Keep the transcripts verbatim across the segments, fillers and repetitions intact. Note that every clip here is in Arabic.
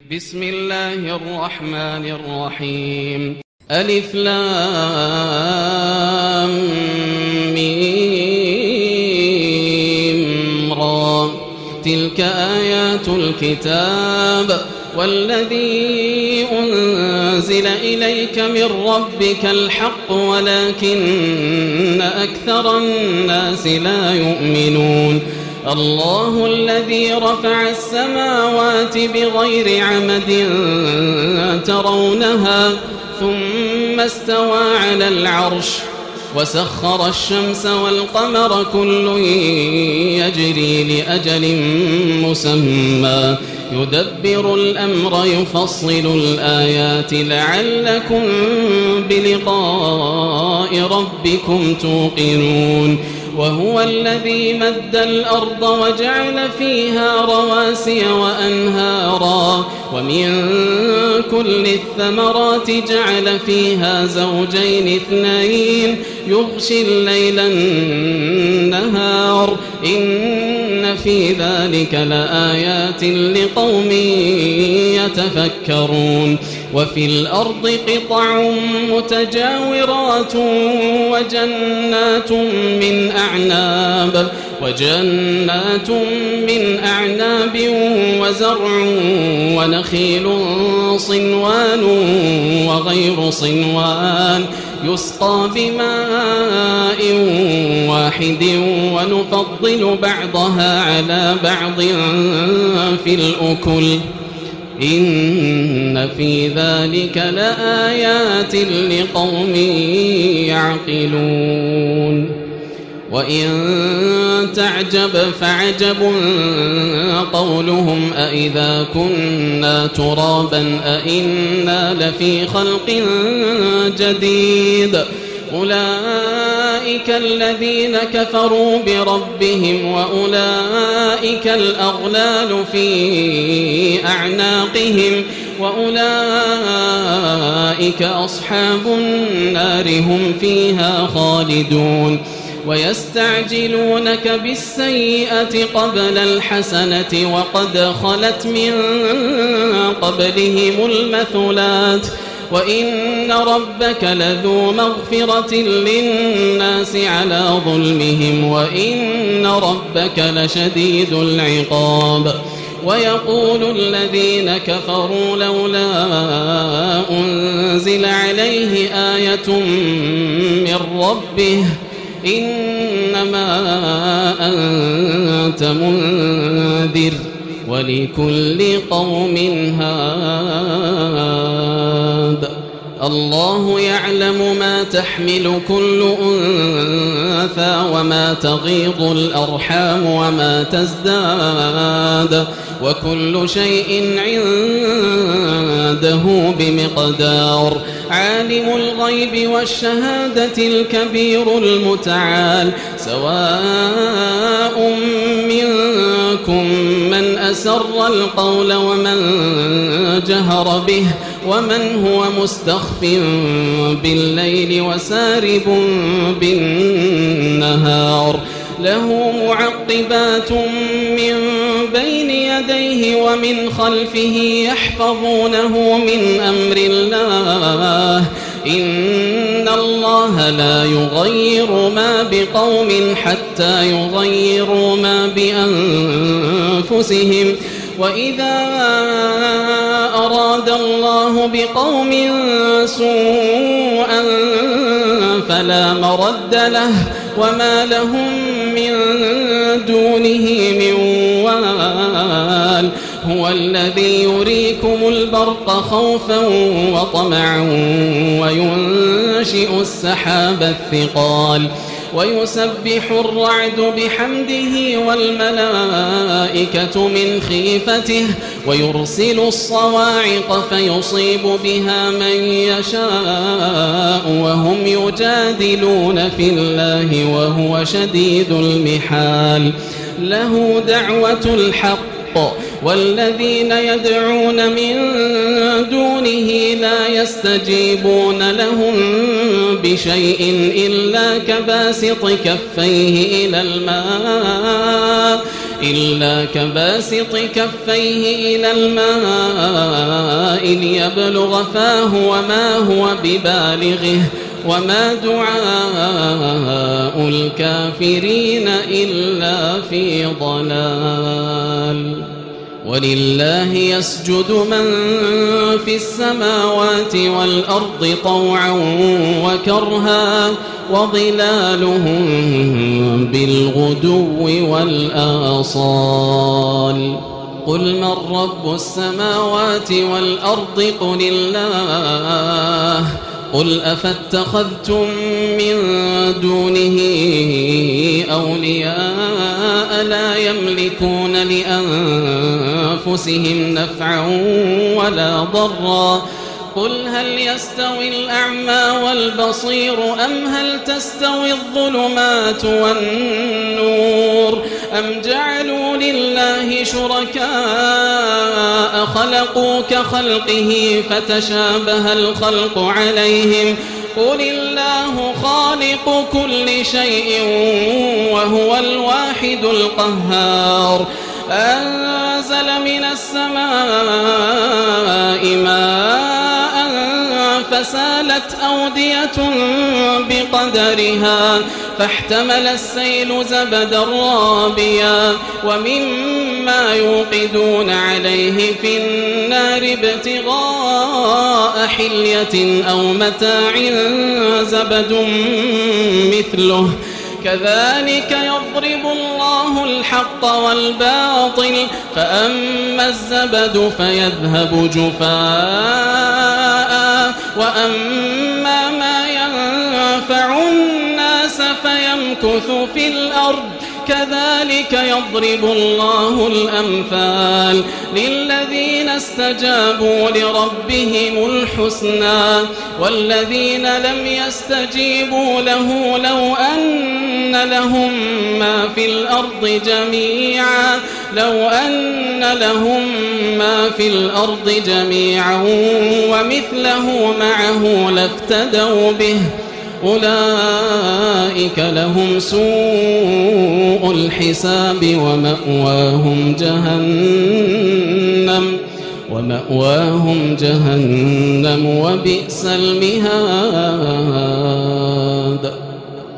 بسم الله الرحمن الرحيم. ألف لام ميم را. تلك آيات الكتاب والذي أنزل إليك من ربك الحق ولكن أكثر الناس لا يؤمنون. الله الذي رفع السماوات بغير عمد ترونها ثم استوى على العرش وسخر الشمس والقمر كل يجري لأجل مسمى يدبر الأمر يفصل الآيات لعلكم بلقاء ربكم توقنون. وهو الذي مد الأرض وجعل فيها رواسي وأنهارا ومن كل الثمرات جعل فيها زوجين اثنين يغشي الليل النهار إن في ذلك لآيات لقوم يتفكرون. وفي الأرض قطع متجاورات وجنات من أعناب وجنات من أعناب وزرع ونخيل صنوان وغير صنوان يسقى بماء واحد ونفضل بعضها على بعض في الأكل إن في ذلك لآيات لقوم يعقلون. وإن تعجب فعجب قولهم أإذا كنا ترابا أإنا لفي خلق جديد أولئك الذين كفروا بربهم وأولئك الأغلال في أعناقهم وأولئك أصحاب النار هم فيها خالدون. ويستعجلونك بالسيئة قبل الحسنة وقد خلت من قبلهم المثلات وإن ربك لذو مغفرة للناس على ظلمهم وإن ربك لشديد العقاب. ويقول الذين كفروا لولا أنزل عليه آية من ربه إنما أنت منذر ولكل قوم هاد. الله يعلم ما تحمل كل أنثى وما تغيض الأرحام وما تزداد وكل شيء عنده بمقدار. عالم الغيب والشهادة الكبير المتعال سواء منكم من أسر القول ومن جهر به ومن هو مستخف بالليل وسارب بالنهار له معقبات من بين يديه ومن خلفه يحفظونه من أمر الله إن الله لا يغير ما بقوم حتى يغيروا ما بأنفسهم وإذا أراد الله بقوم سوءا فلا مرد له وما لهم من دونه من وال. هو الذي يريكم البرق خوفا وطمعا وينشئ السحاب الثقال ويسبح الرعد بحمده والملائكة من خيفته ويرسل الصواعق فيصيب بها من يشاء وهم يجادلون في الله وهو شديد المحال. له دعوة الحق والذين يدعون من دونه لا يستجيبون لهم بشيء إلا كباسط كفيه إلى الماء إلا كباسط كفيه إلى الماء ليبلغ فاه وما هو ببالغه وما دعاء الكافرين إلا في ضلال ولله يسجد من في السماوات والأرض طوعا وكرها وظلالهم بالغدو والآصال قل من رب السماوات والأرض قل الله قل أفاتخذتم من دونه أولياء لا يملكون لأنفسهم نفعا ولا ضرا قل هل يستوي الأعمى والبصير أم هل تستوي الظلمات والنور أم جعلوا لله شركاء خلقوا كخلقه فتشابه الخلق عليهم قل الله خالق كل شيء وهو الواحد القهار أنزل من السماء ماء فسالت أودية بقدرها فاحتمل السيل زبدا رابيا ومما يوقدون عليه في النار ابتغاء حلية أو متاع زبد مثله كذلك يضرب الله الحق والباطل فأما الزبد فيذهب جفاء وأما ما ينفع الناس فيمكث في الأرض كذلك يضرب الله الأمثال للذين استجابوا لربهم الحسنى والذين لم يستجيبوا له لو أن لهم ما في الأرض جميعا لو أن لهم ما في الأرض جميعا ومثله معه لافتدوا به أولئك لهم سوء الحساب ومأواهم جهنم ومأواهم جهنم وبئس المهاد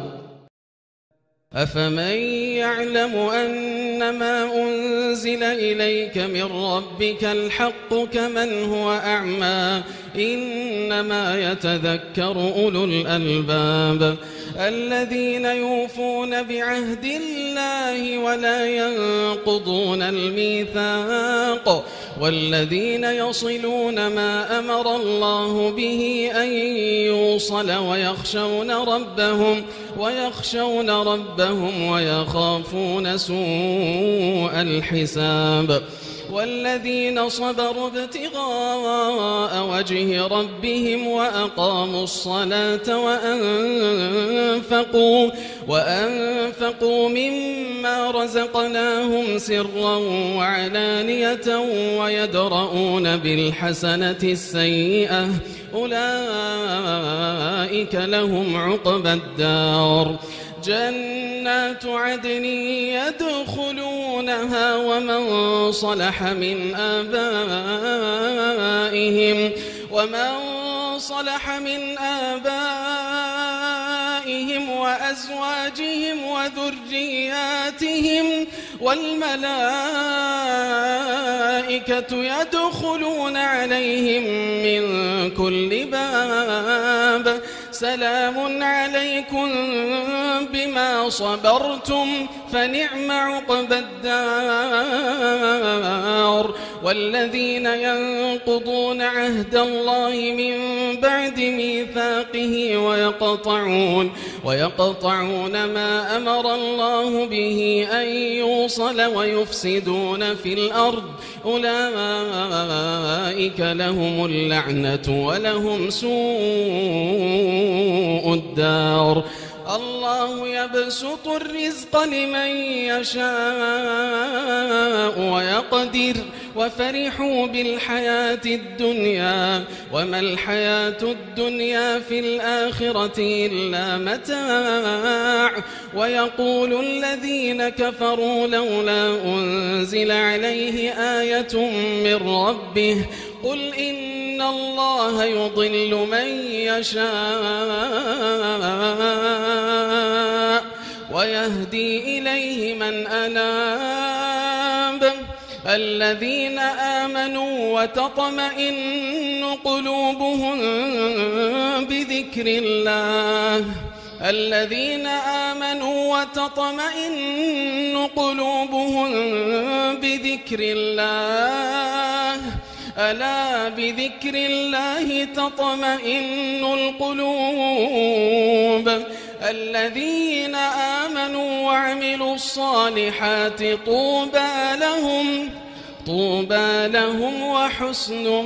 أفمن يعلم أنما أنزل إليك من ربك الحق كمن هو أعمى إنما يتذكر أولو الألباب الذين يوفون بعهد الله ولا ينقضون الميثاق والذين يصلون ما أمر الله به أن يوصل ويخشون ربهم ويخشون ربهم ويخافون سوء الحساب والذين صبروا ابتغاء وجه ربهم وأقاموا الصلاة وأنفقوا, وأنفقوا مما رزقناهم سرا وعلانية ويدرؤون بالحسنة السيئة أولئك لهم عقبى الدار جنات عدن يدخلونها ومن صلح من آبائهم ومن صلح من آبائهم وأزواجهم وذرياتهم والملائكة يدخلون عليهم من كل باب سلام عليكم بما صبرتم فنعم عقبى الدار والذين ينقضون عهد الله من بعد ميثاقه ويقطعون ويقطعون ما أمر الله به أن يوصل ويفسدون في الأرض أولئك لهم اللعنة ولهم سوء الدار الله يبسط الرزق لمن يشاء ويقدر وفرحوا بالحياة الدنيا وما الحياة الدنيا في الآخرة إلا متاع ويقول الذين كفروا لولا أنزل عليه آية من ربه قل إن الله يضل من يشاء ويهدي إليه من أناب الذين آمنوا وتطمئن قلوبهم بذكر الله الذين آمنوا وتطمئن قلوبهم بذكر الله ألا بذكر الله تطمئن القلوب الذين آمنوا وعملوا الصالحات طوبى لهم طوبى لهم وحسن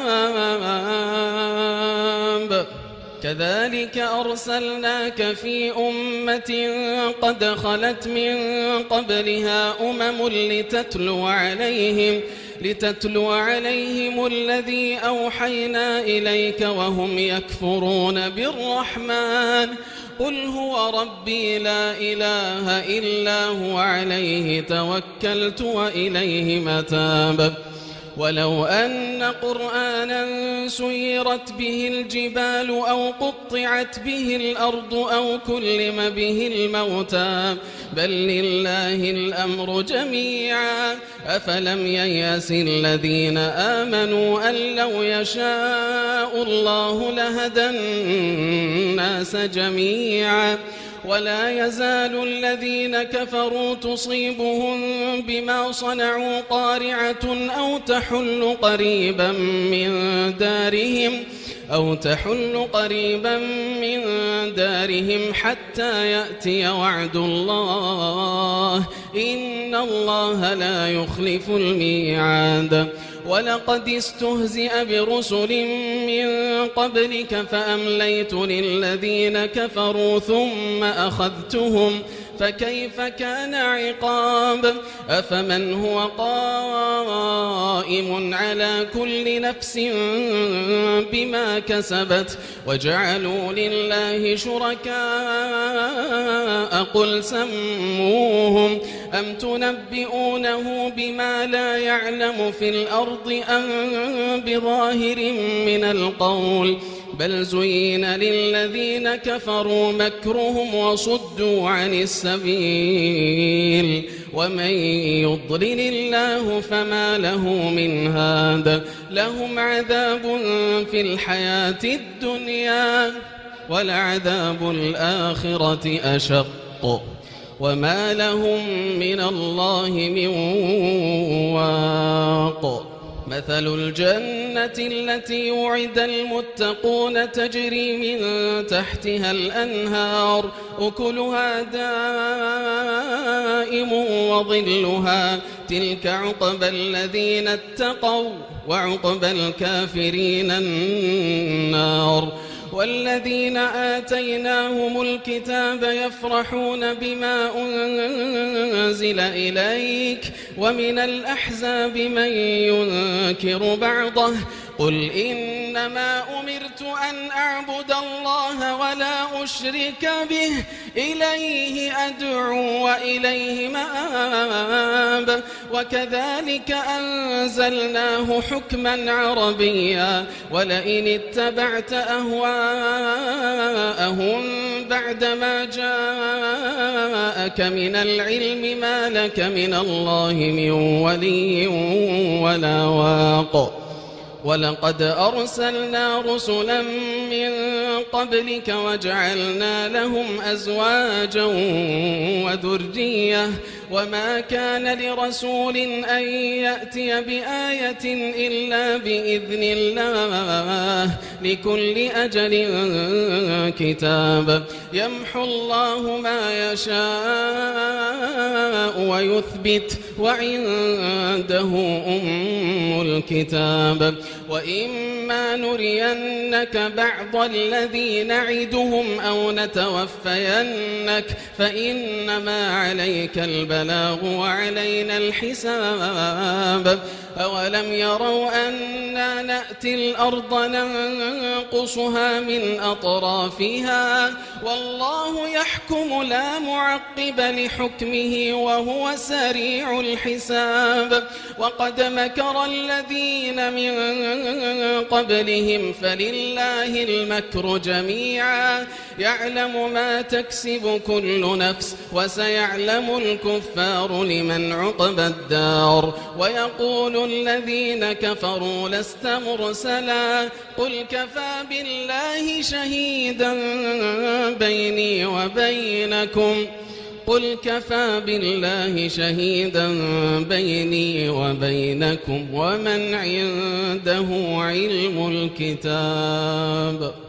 مآب كذلك أرسلناك في أمة قد خلت من قبلها أمم لتتلو عليهم لتتلو عليهم الذي أوحينا إليك وهم يكفرون بالرحمن قل هو ربي لا إله إلا هو عليه توكلت وإليه متاب ولو أن قرآنا سيرت به الجبال أو قطعت به الأرض أو كلم به الموتى بل لله الأمر جميعا أفلم ييأس الذين آمنوا أن لو يشاء الله لهدى الناس جميعا ولا يزال الذين كفروا تصيبهم بما صنعوا قارعة أو تحل قريبا من دارهم أو تحل قريبا من دارهم حتى يأتي وعد الله إن الله لا يخلف الميعاد ولقد استهزئ برسل من قبلك فأمليت للذين كفروا ثم أخذتهم فكيف كان عقاب أفمن هو قائم على كل نفس بما كسبت وجعلوا لله شركاء قل سموهم أم تنبئونه بما لا يعلم في الأرض أم بظاهر من القول بل زين للذين كفروا مكرهم وصدوا عن السبيل ومن يضلل الله فما له من هاد لهم عذاب في الحياة الدنيا ولعذاب الآخرة أشق وما لهم من الله من واق مثل الجنة التي وعد المتقون تجري من تحتها الأنهار أكلها دائم وظلها تلك عقبى الذين اتقوا وعقبى الكافرين النار والذين آتيناهم الكتاب يفرحون بما أنزل إليك ومن الأحزاب من ينكر بعضه قل إنما أمرت أن أعبد الله ولا أشرك به إليه أدعو وإليه مآب وكذلك أنزلناه حكما عربيا ولئن اتبعت أهواءهم بعدما جاءك من العلم ما لك من الله من ولي ولا واق ولقد أرسلنا رسلا من قبلك وجعلنا لهم أزواجا وذرية وما كان لرسول أن يأتي بآية إلا بإذن الله لكل أجل كتاب يمحو الله ما يشاء ويثبت وعنده أم الكتاب وإما نرينك بعض الذي نعدهم أو نتوفينك فإنما عليك البلاغ البلاغ وعلينا الحساب أولم يروا أنا نأتي الأرض ننقصها من أطرافها والله يحكم لا معقب لحكمه وهو سريع الحساب وقد مكر الذين من قبلهم فلله المكر جميعا يعلم ما تكسب كل نفس وسيعلم الكفار لمن عقبى الدار ويقول الذين كفروا لست مرسلا قل كفى بالله شهيدا بيني وبينكم قل كفى بالله شهيدا بيني وبينكم ومن عنده علم الكتاب.